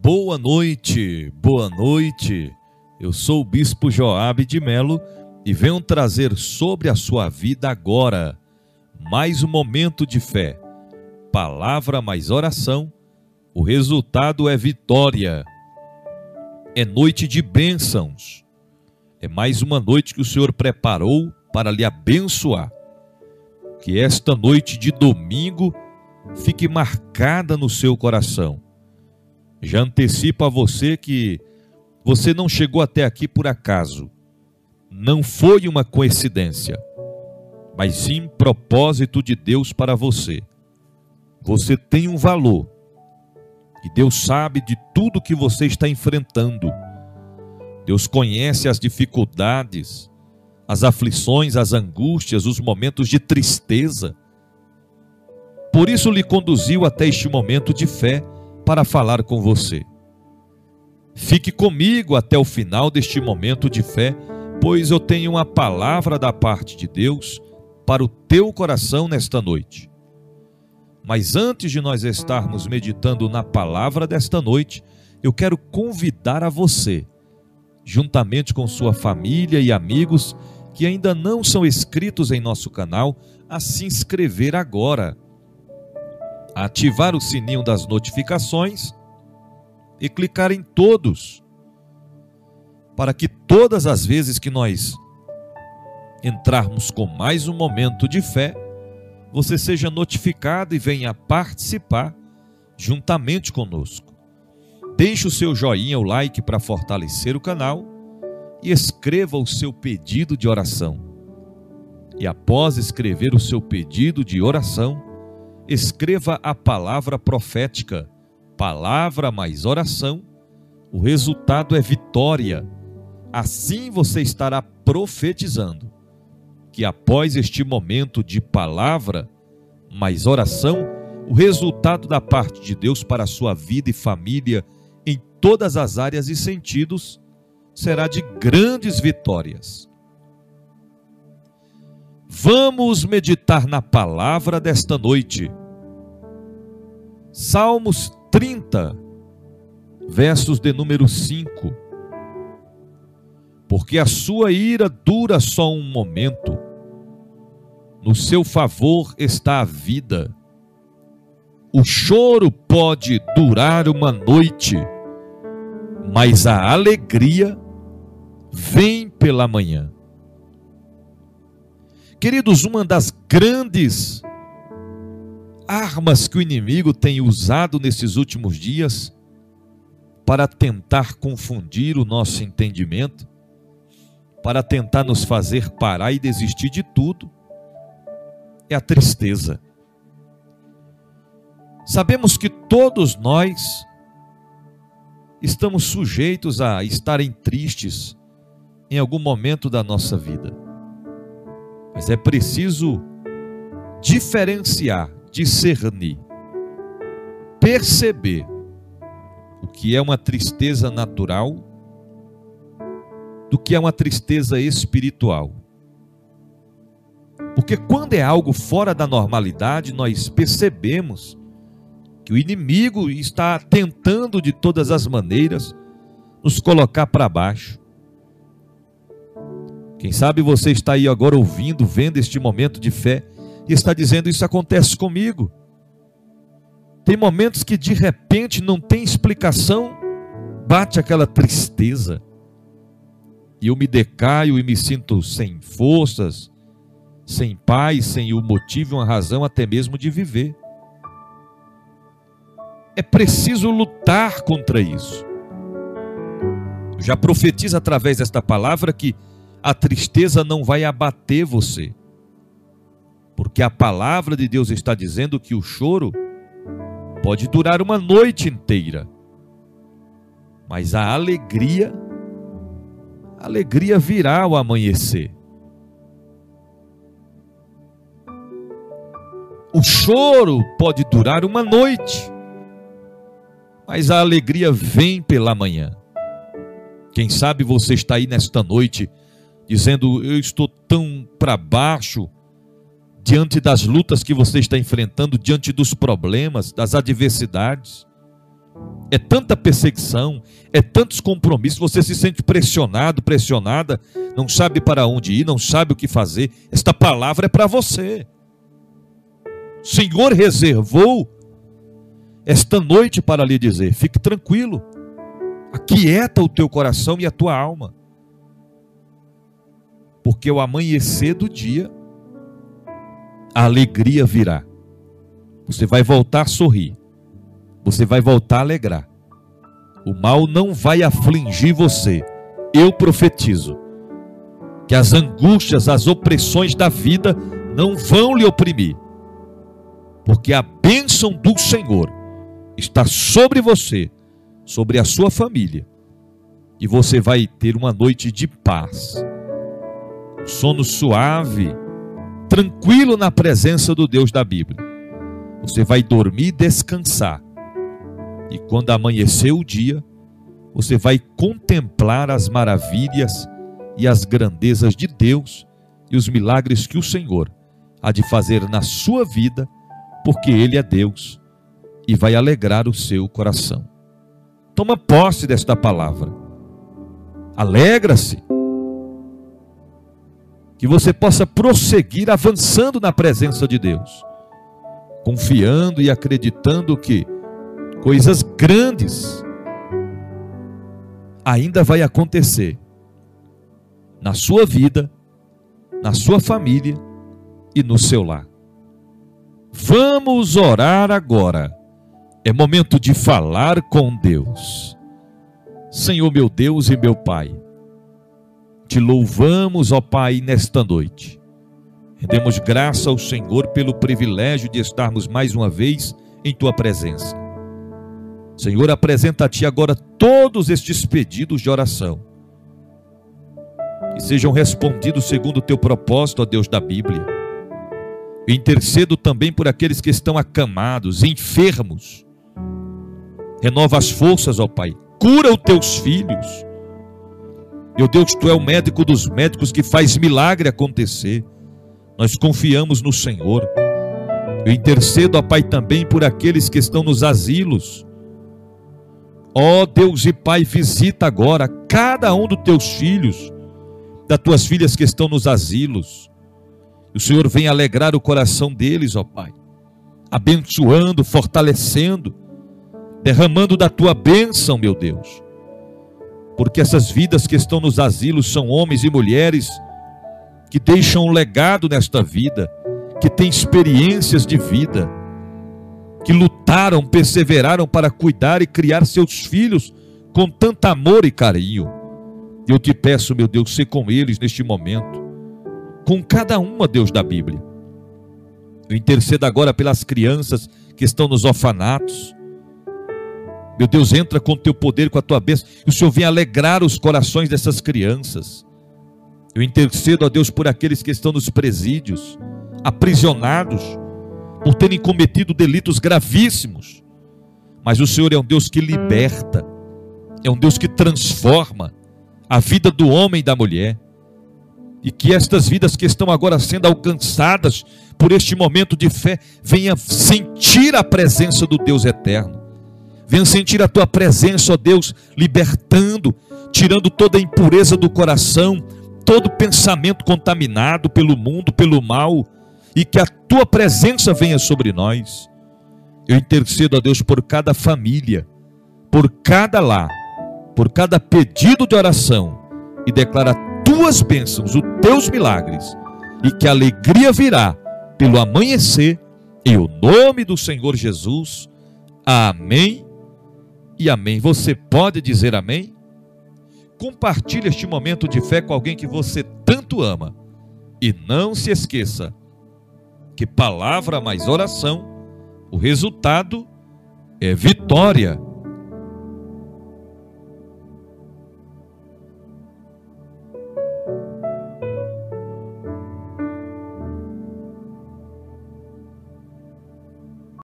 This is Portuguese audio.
Boa noite, boa noite. Eu sou o Bispo Joabe de Melo e venho trazer sobre a sua vida agora mais um momento de fé. Palavra mais oração, o resultado é vitória. É noite de bênçãos. É mais uma noite que o Senhor preparou para lhe abençoar. Que esta noite de domingo fique marcada no seu coração. Já antecipo a você que você não chegou até aqui por acaso. Não foi uma coincidência, mas sim propósito de Deus para você. Você tem um valor. E Deus sabe de tudo que você está enfrentando. Deus conhece as dificuldades, as aflições, as angústias, os momentos de tristeza. Por isso lhe conduziu até este momento de fé para falar com você. Fique comigo até o final deste momento de fé, pois eu tenho uma palavra da parte de Deus para o teu coração nesta noite. Mas antes de nós estarmos meditando na palavra desta noite, eu quero convidar a você, juntamente com sua família e amigos que ainda não são inscritos em nosso canal, a se inscrever agora, a ativar o sininho das notificações e clicar em todos, para que todas as vezes que nós entrarmos com mais um momento de fé, você seja notificado e venha participar juntamente conosco. Deixe o seu joinha, o like para fortalecer o canal e escreva o seu pedido de oração. E após escrever o seu pedido de oração, escreva a palavra profética, palavra mais oração, o resultado é vitória. Assim você estará profetizando que após este momento de palavra mais oração, o resultado da parte de Deus para a sua vida e família em todas as áreas e sentidos será de grandes vitórias. Vamos meditar na palavra desta noite. Salmos 30, versos de número 5. Porque a sua ira dura só um momento, no seu favor está a vida. O choro pode durar uma noite, mas a alegria vem pela manhã. Queridos, uma das grandes armas que o inimigo tem usado nesses últimos dias para tentar confundir o nosso entendimento, para tentar nos fazer parar e desistir de tudo, é a tristeza. Sabemos que todos nós estamos sujeitos a estarem tristes em algum momento da nossa vida. Mas é preciso diferenciar, discernir, perceber o que é uma tristeza natural do que é uma tristeza espiritual. Porque quando é algo fora da normalidade, nós percebemos que o inimigo está tentando de todas as maneiras nos colocar para baixo. Quem sabe você está aí agora ouvindo, vendo este momento de fé e está dizendo: isso acontece comigo. Tem momentos que de repente não tem explicação, bate aquela tristeza e eu me decaio e me sinto sem forças, sem paz, sem o motivo e uma razão até mesmo de viver. É preciso lutar contra isso. Eu já profetizo através desta palavra que a tristeza não vai abater você, porque a palavra de Deus está dizendo que o choro pode durar uma noite inteira, mas a alegria virá ao amanhecer. O choro pode durar uma noite, mas a alegria vem pela manhã. Quem sabe você está aí nesta noite dizendo: eu estou tão para baixo, diante das lutas que você está enfrentando, diante dos problemas, das adversidades. é tanta perseguição, é tantos compromissos, você se sente pressionado, pressionada, não sabe para onde ir, não sabe o que fazer. Esta palavra é para você. O Senhor reservou esta noite para lhe dizer: fique tranquilo, aquieta o teu coração e a tua alma, porque ao amanhecer do dia, a alegria virá. Você vai voltar a sorrir, você vai voltar a alegrar. O mal não vai afligir você. Eu profetizo que as angústias, as opressões da vida não vão lhe oprimir, porque a bênção do Senhor está sobre você, sobre a sua família, e você vai ter uma noite de paz, sono suave, tranquilo na presença do Deus da Bíblia. Você vai dormir e descansar, e quando amanhecer o dia, você vai contemplar as maravilhas e as grandezas de Deus e os milagres que o Senhor há de fazer na sua vida, porque Ele é Deus e vai alegrar o seu coração. Toma posse desta palavra. Alegra-se. Que você possa prosseguir avançando na presença de Deus, confiando e acreditando que coisas grandes ainda vai acontecer na sua vida, na sua família e no seu lar. Vamos orar agora. É momento de falar com Deus. Senhor meu Deus e meu Pai, te louvamos, ó Pai, nesta noite. Rendemos graça ao Senhor pelo privilégio de estarmos mais uma vez em Tua presença. Senhor, apresenta a Ti agora todos estes pedidos de oração, que sejam respondidos segundo o Teu propósito, ó Deus da Bíblia. Eu intercedo também por aqueles que estão acamados, enfermos. Renova as forças, ó Pai. Cura os Teus filhos. Meu Deus, Tu é o médico dos médicos que faz milagre acontecer. Nós confiamos no Senhor. Eu intercedo, ó Pai, também por aqueles que estão nos asilos. Ó Deus e Pai, visita agora cada um dos Teus filhos, das Tuas filhas que estão nos asilos. O Senhor vem alegrar o coração deles, ó Pai, abençoando, fortalecendo, derramando da Tua bênção, meu Deus. Porque essas vidas que estão nos asilos são homens e mulheres que deixam um legado nesta vida, que têm experiências de vida, que lutaram, perseveraram para cuidar e criar seus filhos com tanto amor e carinho. Eu te peço, meu Deus, ser com eles neste momento, com cada uma, Deus da Bíblia. Eu intercedo agora pelas crianças que estão nos orfanatos. Meu Deus, entra com o Teu poder, com a Tua bênção, e o Senhor vem alegrar os corações dessas crianças. Eu intercedo, ó Deus, por aqueles que estão nos presídios, aprisionados, por terem cometido delitos gravíssimos. Mas o Senhor é um Deus que liberta, é um Deus que transforma a vida do homem e da mulher. E que estas vidas que estão agora sendo alcançadas por este momento de fé, venham sentir a presença do Deus eterno. Venham sentir a Tua presença, ó Deus, libertando, tirando toda a impureza do coração, todo pensamento contaminado pelo mundo, pelo mal, e que a Tua presença venha sobre nós. Eu intercedo, ó Deus, por cada família, por cada lar, por cada pedido de oração, e declara Tuas bênçãos, os Teus milagres, e que a alegria virá pelo amanhecer, em o nome do Senhor Jesus. Amém e amém. Você pode dizer amém? Compartilhe este momento de fé com alguém que você tanto ama. E não se esqueça que palavra mais oração, o resultado é vitória.